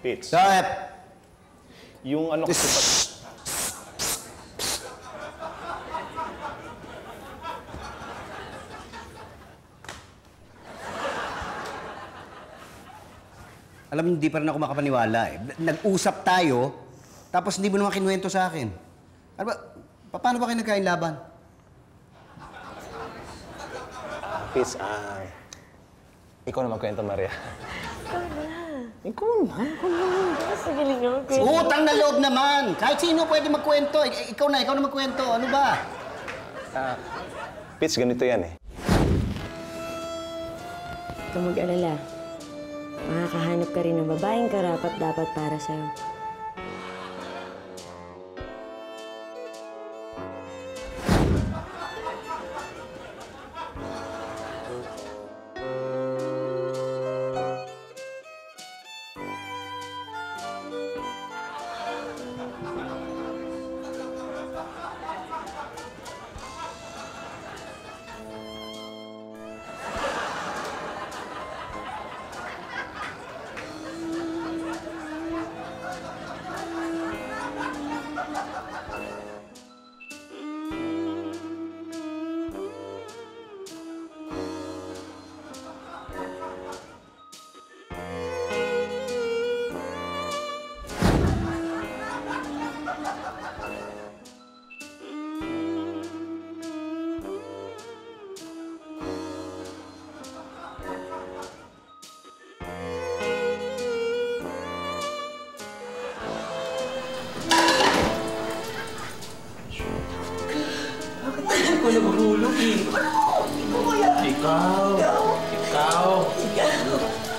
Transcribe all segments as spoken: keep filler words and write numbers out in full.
Pits. Stop! Yung ano kasi... Alam mo, hindi pa rin ako makapaniwala eh. Nag-usap tayo, tapos hindi mo naman kinuwento sa akin. Ano ba? Paano ba kayo nagkain laban? Pits, ah... ikaw na magkwento, Maria. Ikaw na. Ikaw na? Ikaw na. Sa galing naman kwento. Utang na loob naman! Kahit sino pwede magkwento. Ik ikaw na, ikaw na magkwento. Ano ba? Ah, Pits, ganito yan eh. Huwag kang mag-alala. Makakahanap ka rin ng babaeng karapat-dapat para sa'yo. Ako na mahulog eh. Ano ko kaya? Ikaw. Ikaw. Ikaw.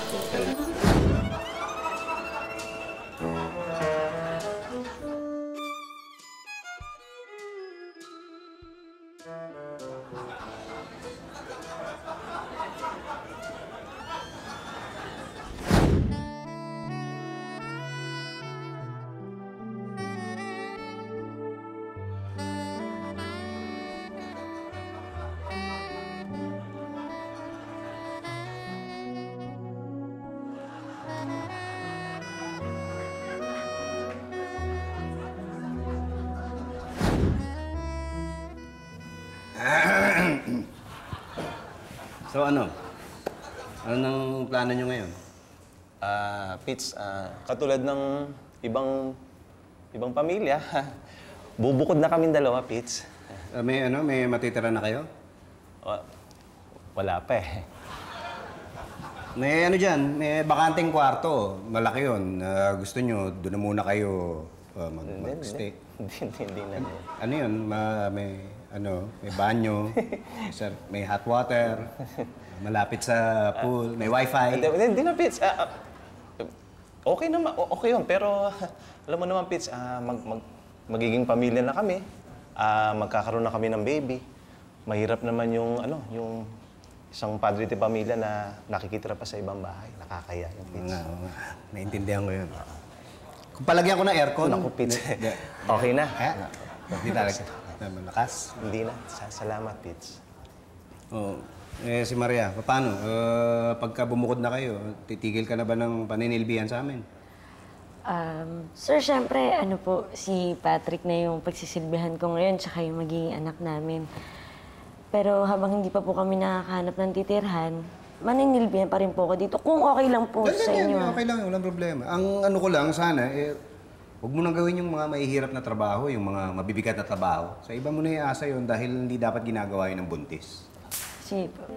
So ano? Ano nang plano nyo ngayon? Ah, Pits, ah, katulad ng ibang ibang pamilya, bubukod na kaming dalawa, Pits. Uh, may ano? May matitira na kayo? Wa- Wala pa eh. May ano dyan, may bakanteng kwarto. Malaki yun. Uh, gusto nyo, doon na muna kayo uh, mag Hindi, mag-stay. Hindi, hindi, hindi na. Ano yun? Ma may, ano, may banyo, may, sar- may hot water, malapit sa pool, may wifi. Hindi, hindi na, Pits. Ah, ah, okay naman, o- okay yun. Pero alam mo naman, Pits, ah, mag, mag, magiging pamilya na kami. Ah, magkakaroon na kami ng baby. Mahirap naman yung, ano, yung isang padre de pamilya na nakikitira pa sa ibang bahay. Nakakaya yung Pits. Nga, oo nga. Naintindihan ko yun. Kung palagyan ko ng aircon... Naku, Pits. Hindi. Okay na. Eh? Hindi talaga. Malakas. Hindi na. Sa- Salamat, Pits. Oo. Eh, si Maria, paano? Uh, pagka bumukod na kayo, titigil ka na ba ng paninilbihan sa amin? Um, sir, syempre, ano po, si Patrick na yung pagsisilbihan ko ngayon, tsaka yung magiging anak namin. Pero habang hindi pa po kami nakakahanap ng titirhan, maninilbihan pa rin po ako dito. Kung okay lang po Ganyan, sa inyo. yan, okay lang, walang problema. Ang ano ko lang, sana, eh, huwag mo nang gawin yung mga mahihirap na trabaho, yung mga mabibigat na trabaho. Sa iba mo na iasa yun dahil hindi dapat ginagawa yun ng buntis. Sige po.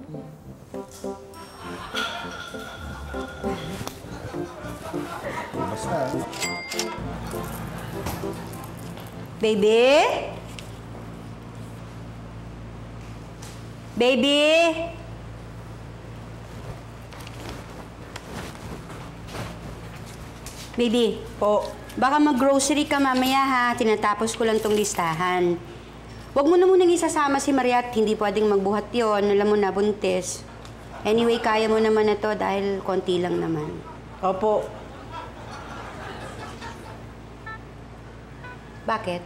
Basta. Baby? Baby? Baby, Po, baka mag-grocery ka mamaya ha. Tinatapos ko lang tong listahan. Huwag mo na munang isasama si Maria at hindi pwedeng magbuhat yon. Alam mo na, buntis. Anyway, kaya mo naman na to dahil konti lang naman. opo. Bakit?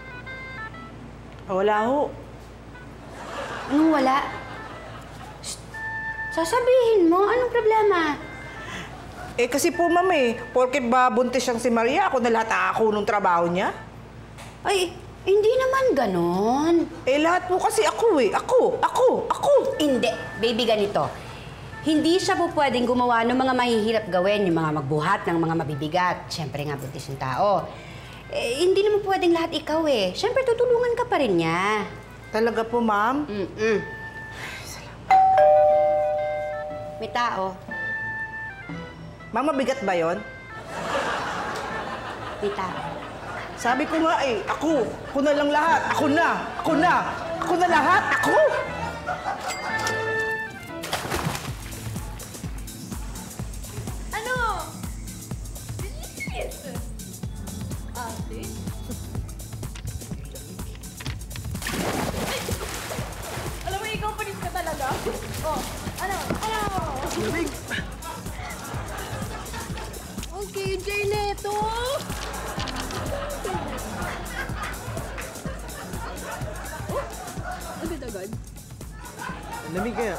Wala ho. Anong wala? Shh! Sasabihin mo, anong problema? Eh kasi po, ma'am eh, porket ba buntis siyang si Maria, ako na lahat ako nung trabaho niya? Ay, hindi naman ganon. Eh lahat po kasi ako eh. Ako, ako, ako. Hindi. Baby, ganito. Hindi siya po pwedeng gumawa ng mga mahihirap gawin, yung mga magbuhat ng mga mabibigat. Siyempre nga, buntis yung tao. Eh, hindi naman pwedeng lahat ikaw eh. Siyempre, tutulungan ka pa rin niya. Talaga po, ma'am? Mm-mm. May tao. Ma'am, mabigat ba yon? May tao. Sabi ko nga eh, ako. Ako na lang lahat. Ako na. Ako na. Ako na lahat. Ako. Ano? Bilis! Ate? Ay! Alam mo, ikaw panis ka talaga? Oh, ano? Ano? Lamig! Okay, Jay Leto! Oh, agad-agad. Lamig kaya.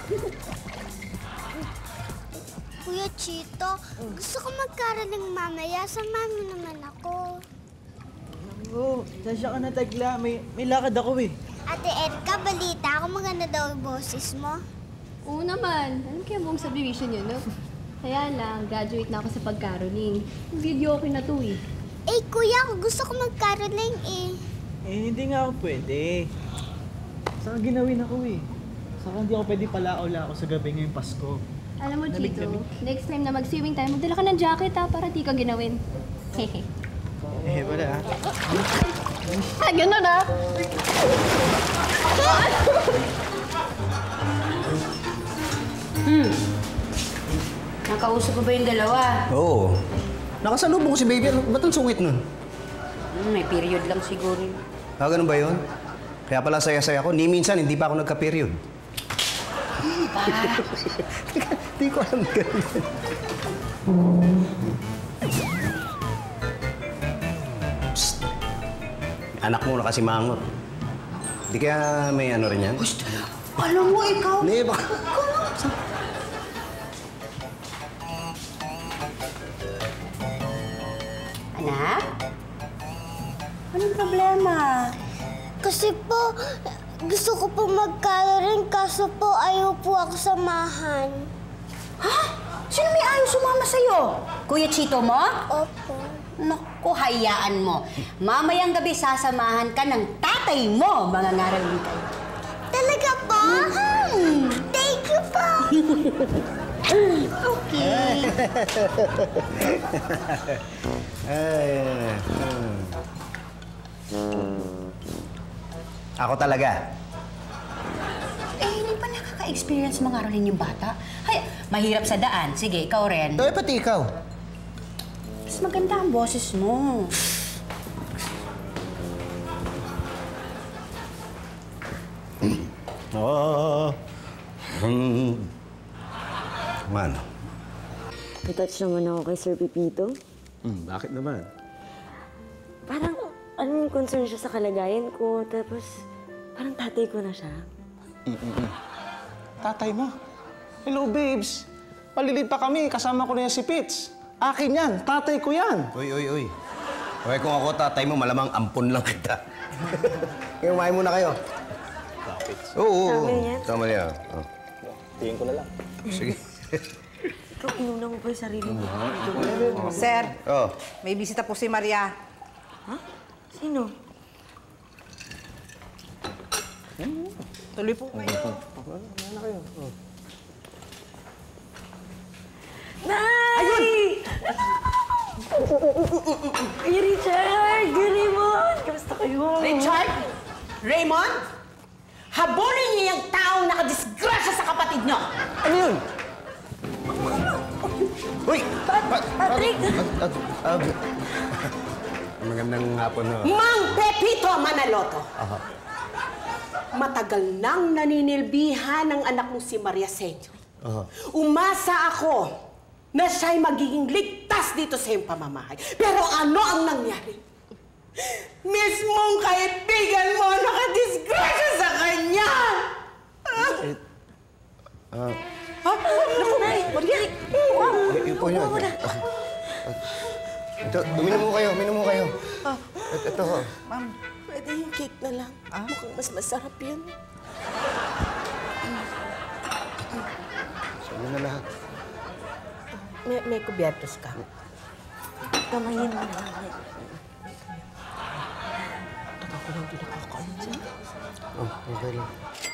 Kuya Chito, gusto ko magkaraning mamaya. Samahan mo naman ako. Oo, sasya ka na tagla. May, may lakad ako eh. Ate Erika, balita ako maganda daw ang boses mo. Oo naman. Ano kaya buong subdivision yun, no? Kaya lang, graduate na ako sa pagkaroning. Video okay na to eh. Eh, kuya, ako gusto ko magkaraning eh. Eh, hindi nga ako pwede. Saka ginawin ako eh. Saka hindi ako pwede palaula ako sa gabi ngayong Pasko. Alam mo, Lamig, Chito, lamig. next time na mag-swimming tayo, magdala ka ng jacket ha, para di ka ginawin. Hehe. Eh, wala ah. Ah, ganun ah! Hmm. Nakausap ko ba yung dalawa? Oo. Nakasalubong ko si baby. Ano- Ba't ang sungit nun? Hmm, may period lang siguro. Ah, ganun ba yun? Kaya pala saya-saya ko. Ni minsan, hindi pa ako nagka-period. Hindi ko alam ganun. Psst. Anak mo na kasi mangot. Hindi kaya may ano rin yan? Alam mo, ikaw... Hindi, baka... Anak? Anong problema? Kasi po, gusto ko po magkaraning, kaso po ayaw po ako samahan. Ha? Sino may ayaw sumama sa'yo? Kuya Chito mo? Opo. Naku, hayaan mo. Mamayang gabi sasamahan ka ng tatay mo, mga ngaral ka. Talaga po? Hmm. Thank you po. Okay. Ay, hmm. Ako talaga. Eh, hindi pa nakaka-experience mga rolin yung bata. Hay, mahirap sa daan. Sige, ikaw rin. Eh, pati ikaw. Mas maganda ang boses mo. Oh. Hmm. Mano? Natouch naman ako kay Sir Pipito. Hmm, bakit naman? Parang, alam mo, concern siya sa kalagayan ko. Tapos, parang tatay ko na siya. Tatay mo? Hello, babes. Palilit pa kami. Kasama ko na yan si Pitts. Akin yan. Tatay ko yan. Uy, uy, uy. Okay, kung ako tatay mo, malamang ampun lang kita. Kaya umain muna kayo. Oo, oo. Tama yan? Tama yan. Oh. Tingin ko na lang. Sige. Ikaw, inuna mo pa yung sarili mo. Sir, Oh. may bisita po si Maria. Ha? Sino? Tuloy po kayo. Nay! Ayun! Ay, Richard! Raymond! Kamusta kayo? Richard? Raymond? Habulin niyo yung taong nakadisgrasya sa kapatid niyo! Ano yun? Uy! Pa- Patrick! Ah, ah, ah, magandang hapon, no? Mang Pepito Manaloto! Matagal nang naninilbihan ng anak mo si Maria Senyo. Umasa ako na siya'y magiging ligtas dito sa iyong pamamahay. Pero ano ang nangyari? Mismong kaibigan mo nakadisgrasya sa kanya! Ah, Ha? Naku, Maria! Eh, Yun po yun. Ito, uminom mo kayo, uminom mo kayo. Ito, ito ho. Ma'am, pwede yung cake na lang. Mukhang mas masarap yan. Sa'yo na lahat. May, may kubyertos ka. Kamayin mo na. Tagal ko lang din nakakain dyan. Oh, okay lang.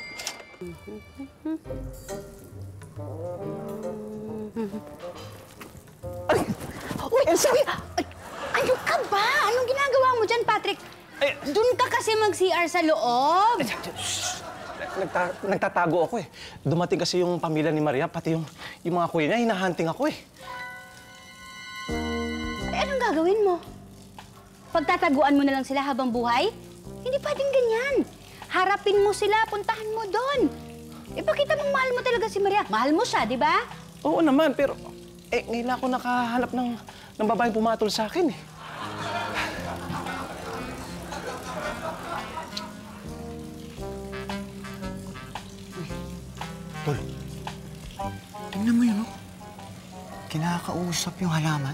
Uy, Elsa! Ay, ayun ka ba? Anong ginagawa mo dyan, Patrick? Doon ka kasi mag-C R sa loob. Nagta nagtatago ako eh. Dumating kasi yung pamilya ni Maria, pati yung, yung mga kuya niya, hinahunting ako eh. Ay, anong gagawin mo? Pagtataguan mo na lang sila habang buhay? Hindi pwedeng ganyan. Harapin mo sila, puntahan mo doon. Ipakita mong mahal mo talaga si Maria. Mahal mo siya, di ba? Oo naman, pero eh, ngayon ako nakahanap ng, ng babaeng pumatol sa akin eh. Tol, tingnan mo yun, oh. Kinakausap yung halaman.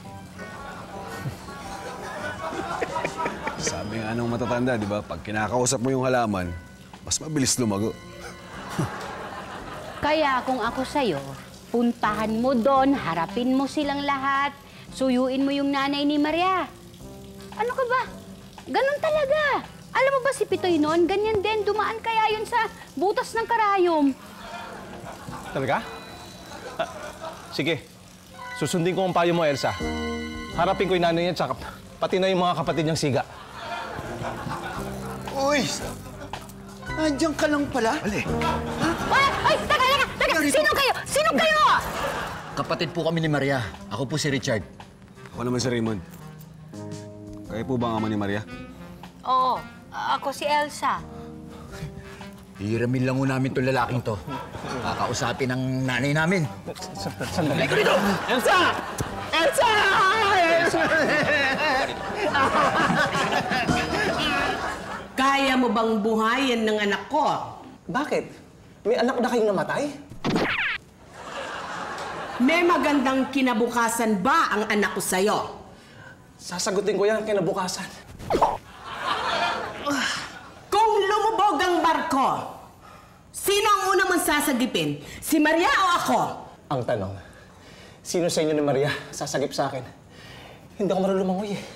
Sabi nga nung matatanda, di ba? Pag kinakausap mo yung halaman, mas mabilis lumago. Kaya kung ako sa'yo, puntahan mo doon, harapin mo silang lahat, suyuin mo yung nanay ni Maria. Ano ka ba? Ganon talaga. Alam mo ba si Pitoy noon, ganyan din, dumaan kaya yun sa butas ng karayom. Talaga? Ah, sige, susundin ko ang payo mo, Elsa. Harapin ko yung nanay niya, tsaka pati na yung mga kapatid niyang siga. Uy! Nandiyan ka lang pala? Ali! Ay! Ay! Teka, teka! Teka! Sino kayo? Sino kayo? Kapatid po kami ni Maria. Ako po si Richard. Ako naman si Raymond. Kayo po ba ang ama ni Maria? Oo. Ako si Elsa. Hiramin lang ho namin itong lalaking to. Kakausapin ng nanay namin. Sandali. Elsa! Elsa! Kaya mo bang buhayin ng anak ko? Bakit? May anak na kayong namatay? May magandang kinabukasan ba ang anak ko sa'yo? Sasagutin ko yan kinabukasan. Kung lumubog ang barko, sino ang unang mong sasagipin? Si Maria o ako? Ang tanong, sino sa inyo ni Maria sasagip sa akin? Hindi ako marunong lumangoy eh.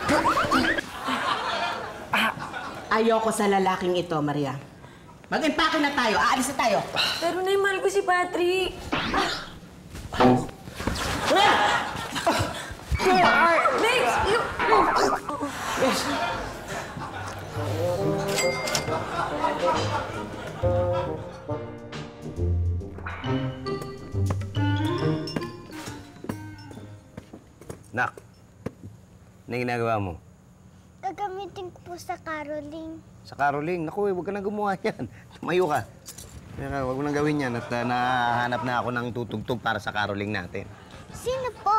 Ayoko sa lalaking ito, Maria. Mag-impake na tayo. Aalis na tayo. Pero Nay, mahal ko si Patrick. Next! Yes. Nak, ano yung ginagawa mo? Gagamitin ko po sa caroling. Sa caroling? Naku, eh, huwag ka na gumawa yan. Tumayo ka. Teka, huwag mo nang gawin yan at uh, nahahanap na ako ng tutugtog para sa caroling natin. Sino po?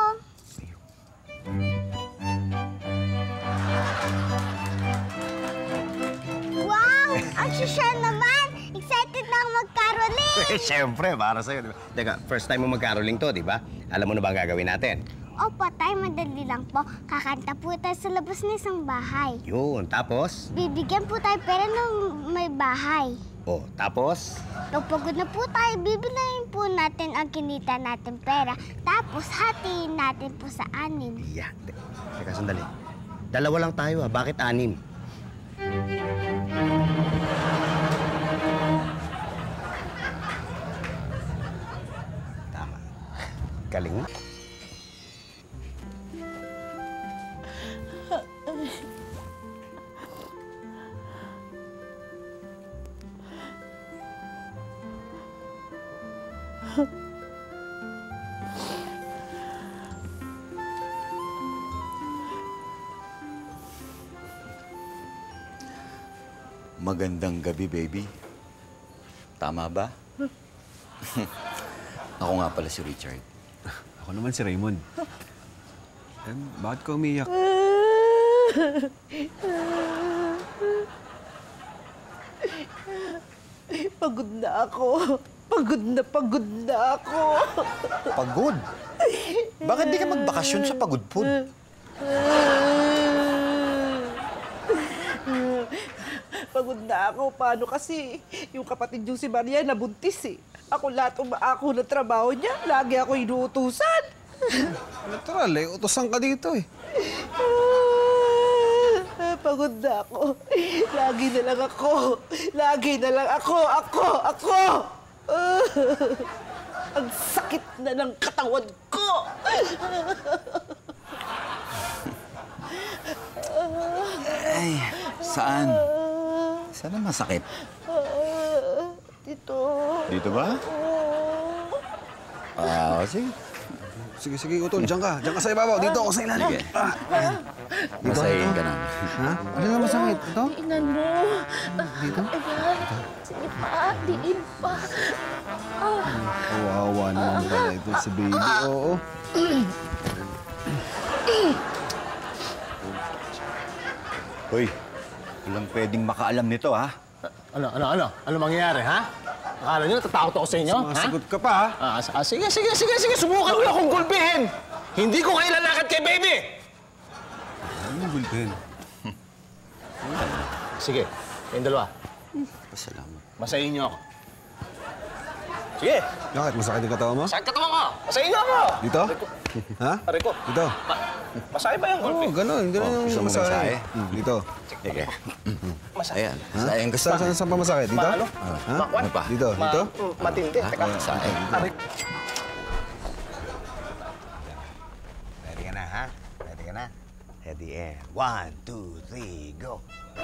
Wow! Ang sisya naman! Excited na ako mag-caroling! Eh, siyempre, para sa'yo, di ba? Teka, first time mo mag-caroling to, di ba? Alam mo na ba ang gagawin natin? Opo, tay, madali lang po. Kakanta po tayo sa labas ng isang bahay. Yun, tapos? Bibigyan po tayo pera ng may bahay. Oh, tapos? Kapag pagod na po tayo, bibilihin po natin ang kinita natin pera. Tapos, hatiin natin po sa anim. Yeah. Te- Teka, sandali. Dalawa lang tayo, ah. Bakit anim? Tama. Galing mo. Magandang gabi, baby. Tama ba? Ako nga pala si Richard. Ako naman si Raymond. Eh, bakit ka umiyak? Pagod na ako. Pagod na pagod na ako. Pagod? Bakit di ka magbakasyon sa pagod food? Pagod na ako. Paano kasi? Yung kapatid yung si Maria nabuntis eh. Ako lahat umaako ng trabaho niya. Lagi ako inuutusan. Natural eh, utosan ka dito eh. Pagod na ako. Lagi na lang ako. Lagi na lang ako. Ako! Ako! Ang sakit na ng katawan ko! Ay, saan? Saan ang masakit? Dito. Dito ba? Ah, sige. Sige, sige, Utol, diyan ka. Diyan ka sa ibabaw. Dito ako sa ilalim. Sige. Ah, ayan. Dito, Masahin dito. ka na. Ha? Ano nga masakit? Ito? Inan mo. Dito? Ayan. Sige pa, diin pa. Ah. Kawawa naman pala ito si baby. Oo. Hoy, walang pwedeng makaalam nito, ha? Ano, ano, ano? Ano mangyayari, ha? Akala nyo natatakot ako sa inyo, ha? Sumasagot ka pa, ha? Ah, ah, sige, sige, sige, sige. Subukan mo na akong gulpihin. Hindi ko kayo lalakad kay baby. Ano yung gulpin? Sige, kayong dalawa. Pasalamat. Masahin niyo ako. Sige. Bakit? Masakit yung katawan mo? Sakit katawan ko. Masahin niyo ako. Dito? Ha? Aray ko. Dito? Masahin ba yung Oo, gulpi? oh, ganun. Ganun Oh, gusto yung mo masahe. masahe? Hmm, dito. Sige. Masahin. Ayan, sayang gusto. Saan, saan, saan pa masakit? Dito? Maano? Ha? Makwan? Ano pa? Dito? Ma- Dito? mm, Matindi. Teka. Sayang. Aray. Ready ka na, ha? Ready ka na? Ready, and one, two, three, go!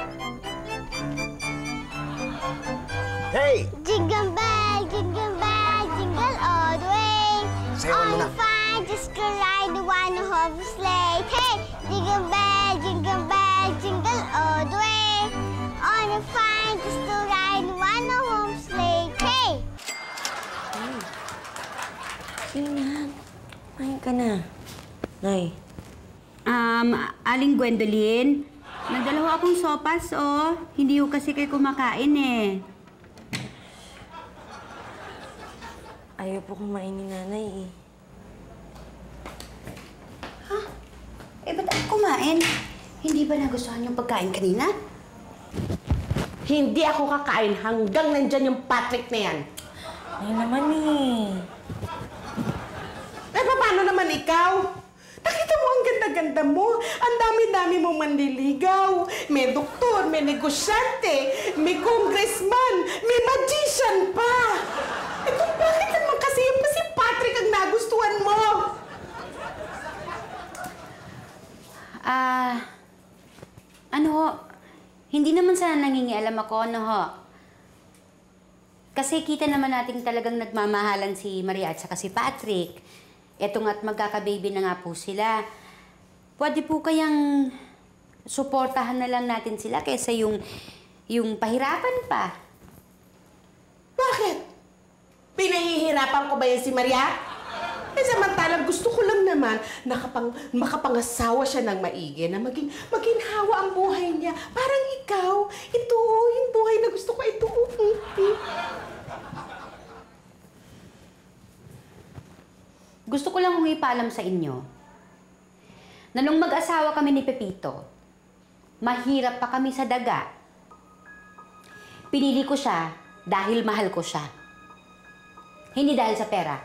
Hey! Jingle bell, jingle bell, jingle all the way. Sayawan mo On na. the fine, just go ride the one who have a sleigh. Hey! Jingle bell, jingle bell, jingle all the way. On the fine, just go ride the one who have a sleigh. Hey! Tingnan. Kumain ka na. Nay. Um, Aling Gwendolyn, nagdala ho akong sopas, oh. Hindi ho kasi kayo kumakain, eh. Ayaw po kumain ni nanay eh. Ha? Eh, ba't ako kumain? Hindi ba nagustuhan yung pagkain kanina? Hindi ako kakain hanggang nandyan yung Patrick na yan. Ay naman eh. Eh, paano naman ikaw? Nakita mo ang ganda-ganda mo. Ang dami-dami mong manliligaw. May doktor, may negosyante, may congressman, may magician pa. Eh kung bakit naman kasi pa si Patrick ang nagustuhan mo? Ah, ano ho, hindi naman sana nangingialam ako, ano ho. Kasi kita naman natin talagang nagmamahalan si Maria at saka si Patrick. Eto nga't magkakababy na nga po sila. Pwede po kayang suportahan na lang natin sila kaysa yung, yung pahirapan pa. Bakit? Pinahihirapan ko ba yan si Maria? Eh, samantalang gusto ko lang naman nakapang, makapangasawa siya ng maigi na maging, maginhawa ang buhay niya. Parang ikaw, ito, yung buhay na gusto ko, ito. Gusto ko lang hong ipaalam sa inyo na nung mag-asawa kami ni Pepito, mahirap pa kami sa daga. Pinili ko siya dahil mahal ko siya. Hindi dahil sa pera.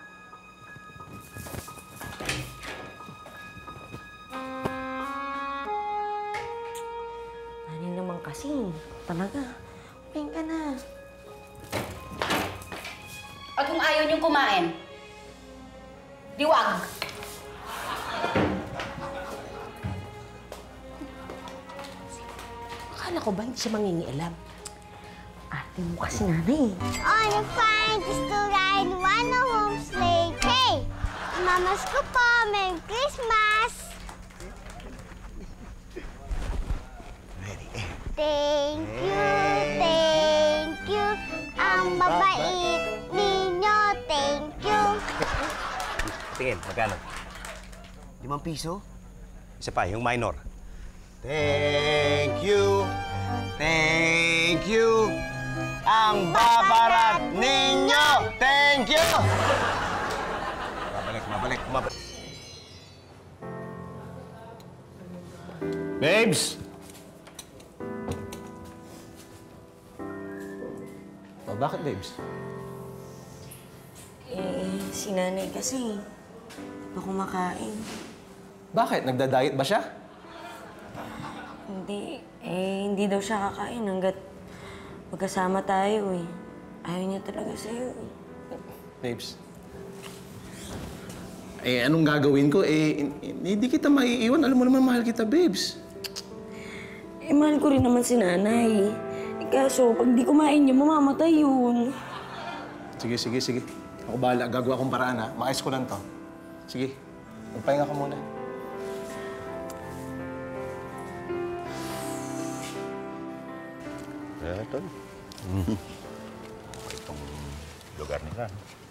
Ano naman kasi, talaga. Kumain ka na. At kung ayaw niyong kumain, di wag. Akala ko ba hindi siya mangingialam? Ate mo kasi nanay. On the fine, just to ride one of home sleigh. Hey! Mamas ko po, Merry Christmas! Thank you, thank you. Ang mabait ninyo, thank you. Tingin, magkano? Limang piso? Isa pa, yung minor. Thank you, thank you. Ang babarat ninyo! Babes! Oh, bakit, babes? Eh, si nanay kasi, hindi pa kumakain. Bakit? Nagda-diet ba siya? Hindi. Eh, hindi daw siya kakain hanggat magkasama tayo eh. Ayaw niya talaga sa'yo eh. Babes. Eh, anong gagawin ko? Eh, hindi kita maiiwan. Alam mo naman, mahal kita, babes. Eh, mahal ko rin naman si nanay. Eh, kaso, pag di kumain niya, mamamatay yun. Sige, sige, sige. Ako bahala. Gagawa akong paraan, ha? Maayos ko lang to. Sige. Magpahinga ka muna. Eh, tol. Itong lugar nila.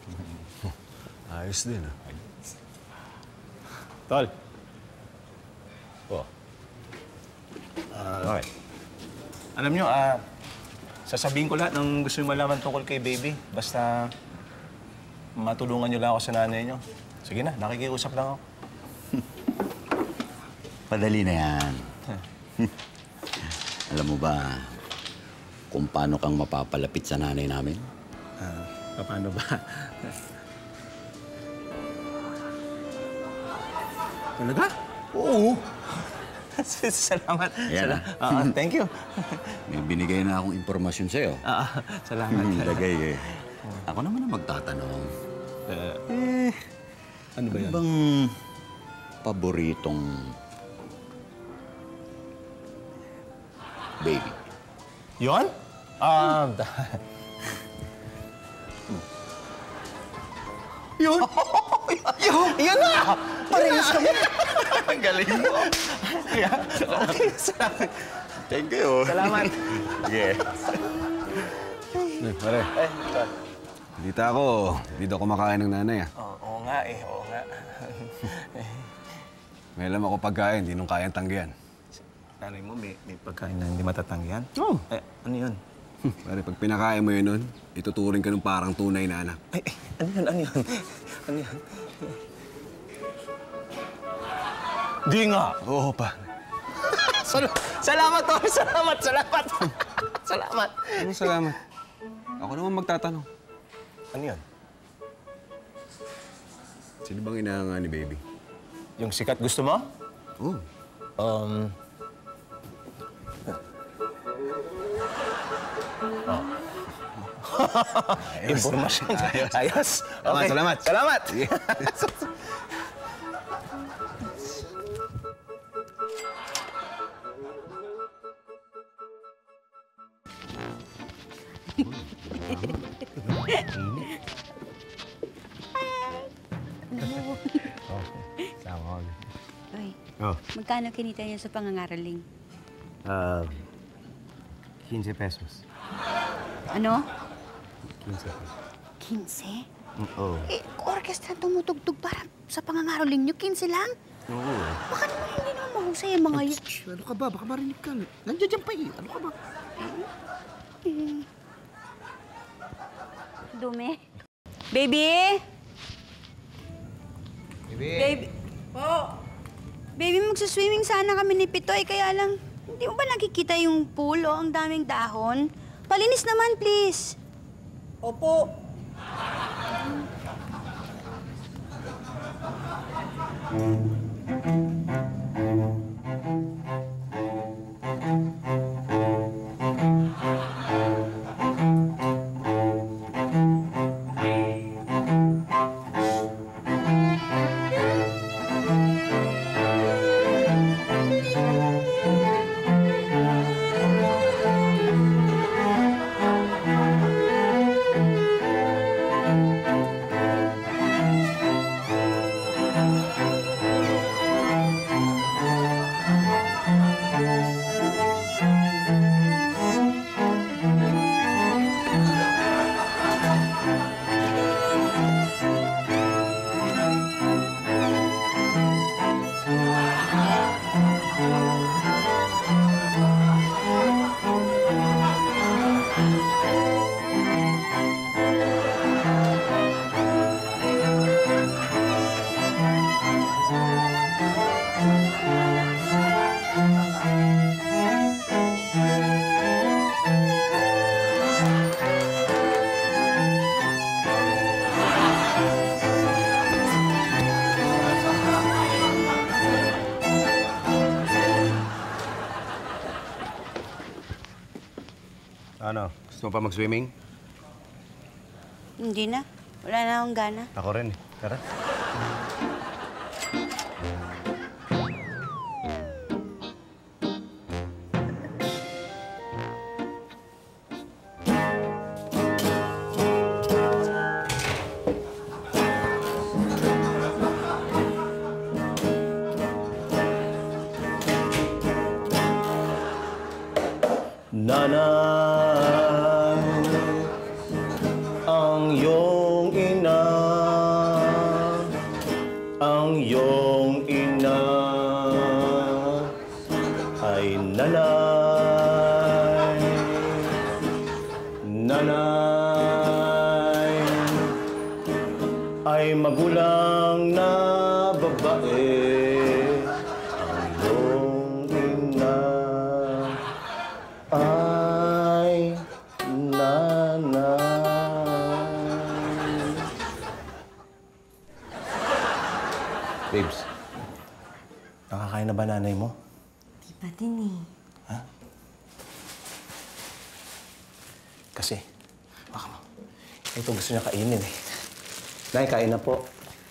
Ayos din, ah. Tol. Oh. Ah, okay. Alam nyo, ah, sasabihin ko lahat ng gusto nyo malaman tungkol kay baby. Basta matulungan nyo lang ako sa nanay nyo. Sige na, nakikiusap lang ako. Padali na yan. Alam mo ba kung paano kang mapapalapit sa nanay namin? Ah, paano ba? Talaga? Oo. Salamat. Ayan Sal- uh, thank you. May binigay na akong impormasyon sa'yo. Ah, salamat. Lagay eh. Ako naman ang magtatanong. Uh, eh, ano ba yan? Bang paboritong baby? Yon? Ah, uh, yun! Yun! Yan na! Parehas kami! Ang galing mo! Yeah. Okay, salamat. Thank you. Salamat. Yeah. Eh, pare. Eh, ito. Dito ako. Dito ako kumakain ng nanay, ah. Oo, oo nga eh, oo nga. May alam ako pagkain, di nung kayang tanggihan. Nanay mo, may, may pagkain na hindi matatanggihan? Oo. Oh. Eh, ano yun? Pare, pag pinakain mo yun nun, ituturing ka ng parang tunay na anak. Ay, ay, ano yun, ano yun? Ano yun? Di nga. Oo, pa. Sal salamat, Tor. Salamat, salamat. Salamat. Ano salamat? Ako naman magtatanong. Ano yun? Sino bang inahanga ni baby? Yung sikat gusto mo? Oo. Um... Oh. Impormasyon. Ayos. Ayos. Okay. Salamat. Salamat. Sama kami. Uy, Oh. magkano kinita niyo sa pangangaraling? Ah, quince pesos. Ano? quince pesos. quince? Oo. Eh, orkestra tumutugtog para sa pangangaraling niyo, quince lang? Oo. Baka naman hindi naman mahusay ang mga yun. Ano ka ba? Baka marinig ka. Nandiyan dyan pa eh. Ano ka ba? Eh. Dumi. Baby? Baby! Baby. Po. Baby, magsaswimming sana kami ni Pitoy, kaya lang, hindi mo ba nakikita yung pool, oh? Ang daming dahon? Palinis naman, please. Opo. Ano? Gusto mo pa mag-swimming? Hindi na. Wala na akong gana. Ako rin. Tara. Nanay, ang iyong ina, ang iyong ina ay nanay, nanay ay magulang na babae, ang iyong ina ay nanay. Babes, nakakain na ba nanay mo? Di pa din eh. Ha? Kasi, baka mo, ito gusto niya kainin eh. Nay, kain na po.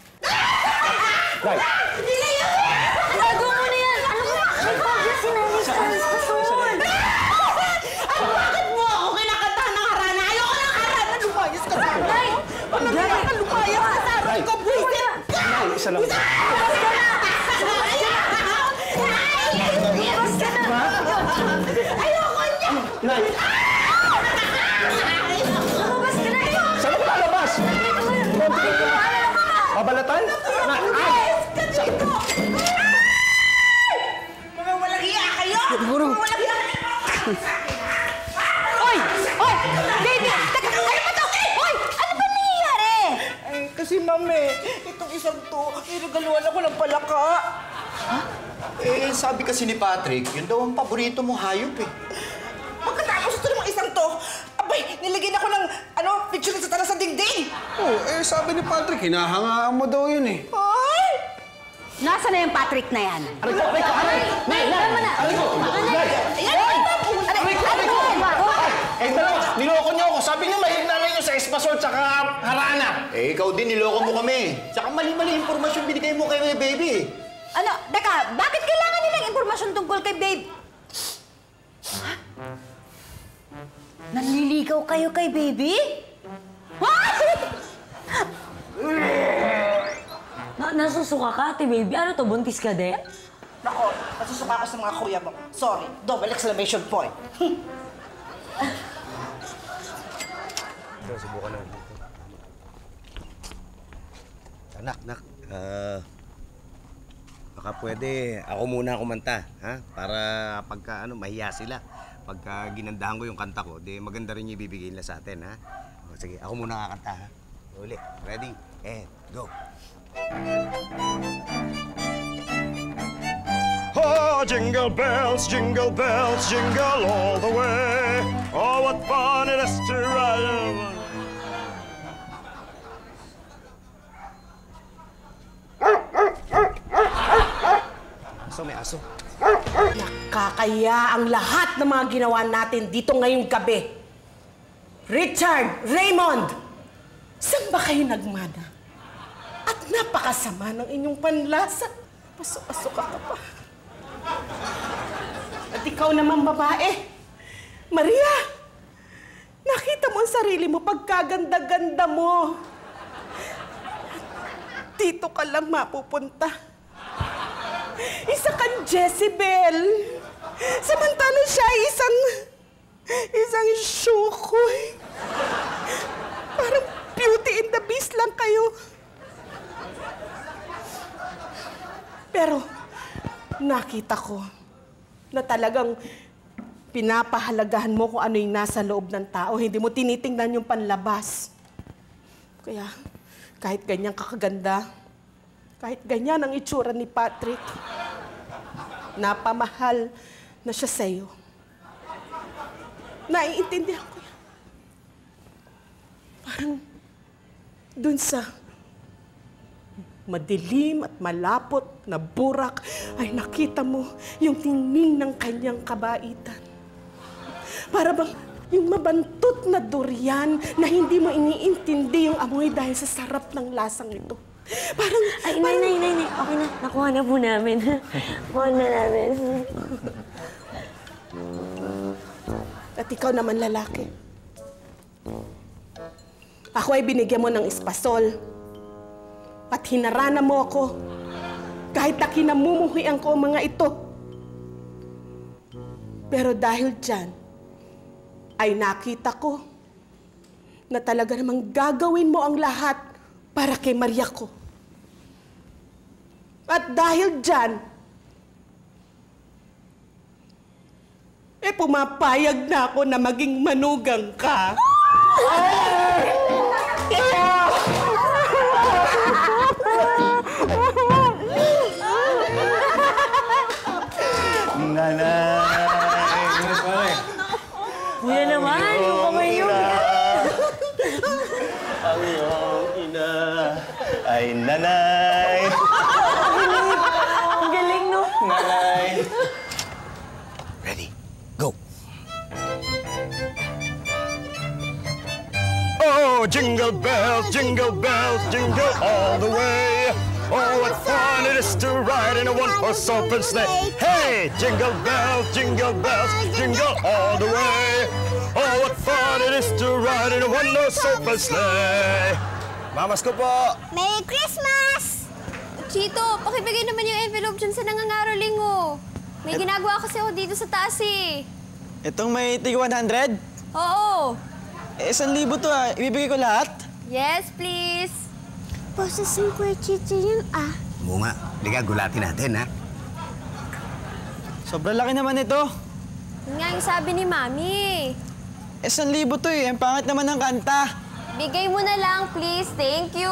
Nay! Hindi na yun! Gago mo na yan! Ano mo? May bagyo si Nanay Charles Pason! Bakit mo ako kinakanta ng harana? Ayoko ng harana! Lumayas ka sa akin! Nay! Pag nagkita ka, lumayas ka sa akin! Ka, buwisit! Nay, isa lang. Buwas ka na! Buwas ka na! Ayoko niya! Nay! Lumabas ka na! Saan ako lalabas? Babalatan? Nay! Ay! Mga walang hiya kayo! Mga walang hiya! Oy! Oy! Baby! Teka, ano ba to? Oy! Ano ba nangyayari? Ay, kasi mami, itong isang to, niregaluhan ako ng palaka. Eh, sabi kasi ni Patrick, yun daw ang paborito mong hayop eh. Pagkatapos ito namang isang to, abay, nilagyan ako ng, ano, picture sa talas sa dingding. Oh, eh sabi ni Patrick, hinahangaan mo daw yun eh. Ay! Nasaan na yung Patrick na yan? Aray ko! Aray ko! Aray! Nay! Nay! Aray ko! Nay! Aray! Aray ko! Eh, dalawa! Niloko niyo ako! Sabi niyo mahilig nanay niyo sa espasol tsaka harana! Eh, ikaw din, niloko mo kami. Tsaka mali-mali impormasyon binigay mo kay baby. Ano? Teka, bakit kailangan nilang impormasyon tungkol kay Babe? Ha? Nanliligaw kayo kay Baby? Ha? Na nasusuka ka, ate baby. Ano to, buntis ka din? Nako, nasusuka ako sa mga kuya mo. Sorry, double exclamation point. Ito, subukan na. Anak, nak. Ah... baka pwede ako muna kumanta, ha? Para pagka ano, mahiya sila. Pagka ginandahan ko yung kanta ko, di maganda rin yung ibibigay nila sa atin, ha? O, sige, ako muna kakanta, ha? Uli, ready, and go. Oh, jingle bells, jingle bells, jingle all the way. Oh, what fun it is to ride. Aso, may aso. Nakakaya ang lahat ng mga ginawa natin dito ngayong gabi. Richard, Raymond, saan ba kayo nagmana? At napakasama ng inyong panlasa. Pasok-pasok ka pa. At ikaw naman babae, Maria, nakita mo ang sarili mo pagkaganda-ganda mo. Dito ka lang mapupunta. Isa kang Jezebel. Samantala siya ay isang... isang syukoy. Parang Beauty and the Beast lang kayo. Pero, nakita ko na talagang pinapahalagahan mo kung ano yung nasa loob ng tao. Hindi mo tinitingnan yung panlabas. Kaya, kahit ganyan kakaganda, kahit ganyan ang itsura ni Patrick, napamahal na siya sa'yo. Naiintindihan ko yan. Parang dun sa madilim at malapot na burak ay nakita mo yung tingning ng kanyang kabaitan. Para bang Yung mabantot na durian na hindi mo iniintindi yung amoy dahil sa sarap ng lasang ito. Parang... Ay, parang... nay, nay, nay. Okay na. Nakuha na po namin. Nakuha na namin. At ikaw naman lalaki. Ako ay binigyan mo ng espasol. At hinarana mo ako. Kahit na kinamumuhian ko ang mga ito. Pero dahil dyan, ay nakita ko na talaga namang gagawin mo ang lahat para kay Maria ko. At dahil dyan, eh pumapayag na ako na maging manugang ka. Nanay! Kuya naman, yung kamay yun. Ang iyong ina ay nanay. Ang galing, no? Nanay. Ready, go. Oh, jingle bells, jingle bells, jingle all the way. Oh, what fun it is to ride in a one-horse open sleigh. Hey, jingle bells, jingle bells, jingle all the way. Oh, what fun it is to ride in a one-horse open sleigh. Mamas ko po! Merry Christmas! Chito, pakibigay naman yung envelope dyan sa nangangaroling mo. May ginagawa kasi ako dito sa taas eh. Itong may tig one hundred? Oo. Eh, isang libo to ah. Ibibigay ko lahat? Yes, please. Possessing ko yung Chito yun ah. Oo nga. Liga, gulatin natin, ha? Sobrang laki naman ito. Yun nga yung sabi ni Mami. Isang libo to eh. Ang pangit naman ng kanta. Bigay mo na lang, please. Thank you.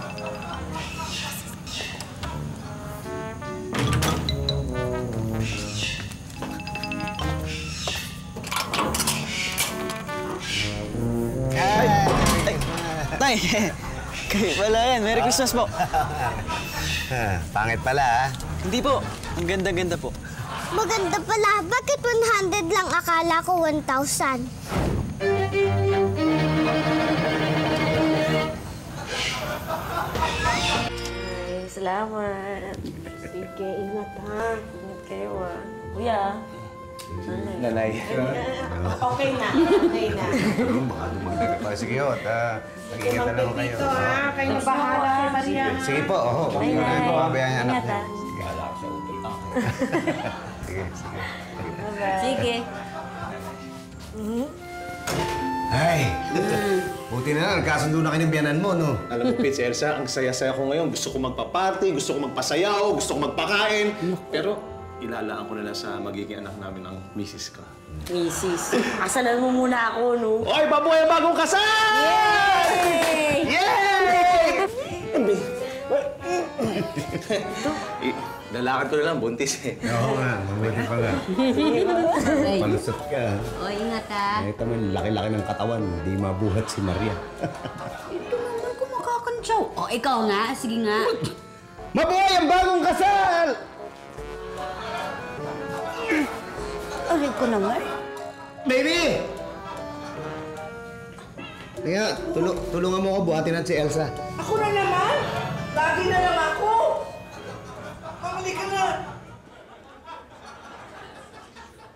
Ay! Ay! Tay! Kayo pala yan. Merry Christmas po. Pangit pala, ha? Hindi po. Ang ganda-ganda po. Maganda pala. Bakit one hundred lang? Akala ko one thousand. Ay, salamat. Sige, ingat ha. Ingat kayo, ah. Kuya. Nanay. Okay na, okay na. Baka dumagdag pa. Sige, ho. At uh, mag-ingat na lang ho kayo. Dito ha, kayo na bahala kay Maria. Sige po, oho. Huwag niyo na pababayaan yung anak niya. Ingat, Sige, sige. Sige. Ay! Buti na lang, nagkasundo na kayo ng biyanan mo, no? Alam mo, Pitch, Elsa, ang saya-saya ko ngayon. Gusto ko magpa-party, gusto ko magpasayaw, gusto ko magpakain. Pero ilalaan ko na lang sa magiging anak namin ang misis ka. Misis, kasalan mo muna ako, no? Oy, baboy ang bagong kasal! Yay! Yay! Eh, lalakad ko na lang, buntis eh. Oo nga, mabuti pala. Palusot ka. O, ingat ha. Nakita mo, laki-laki ng katawan. Hindi mabuhat si Maria. Ito naman kung makakantsaw. O, ikaw nga. Sige nga. Mabuhay ang bagong kasal! Ulit ko naman. Baby! Kaya, tulo tulungan mo ako buhatin natin si Elsa. Ako na naman? Lagi na lang ako. Mamali ka na.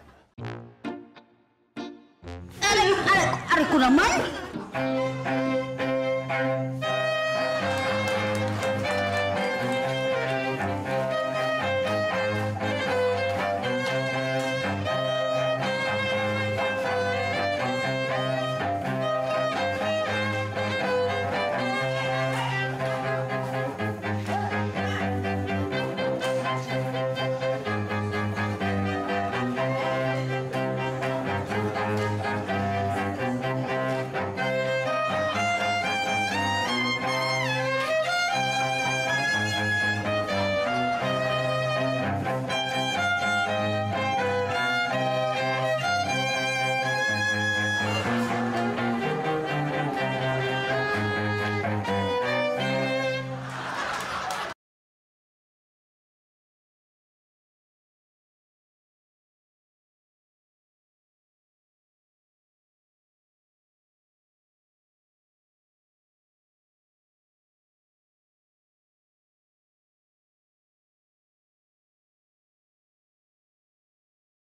Aray, aray, aray ko naman.